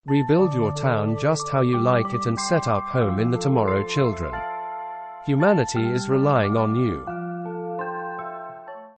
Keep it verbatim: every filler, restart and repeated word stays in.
Rebuild your town just how you like it and set up home in the tomorrow, children. Humanity is relying on you.